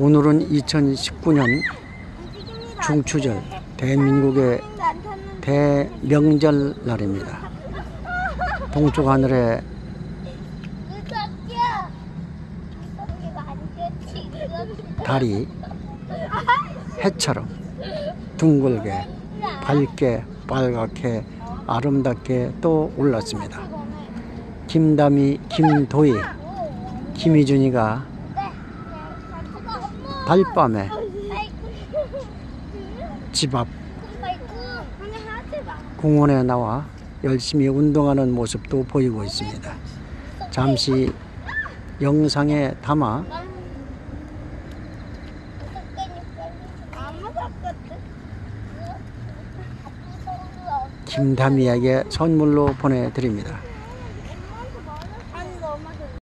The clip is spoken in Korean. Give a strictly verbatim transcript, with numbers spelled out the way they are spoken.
오늘은 이천십구 년 중추절, 대한민국의 대명절 날입니다. 동쪽 하늘에 달이 해처럼 둥글게 밝게 빨갛게 아름답게 또 올랐습니다. 김다미, 김도희, 김희준이가 달밤에 집 앞 공원에 나와 열심히 운동하는 모습도 보이고 있습니다. 잠시 영상에 담아 김다미에게 선물로 보내드립니다.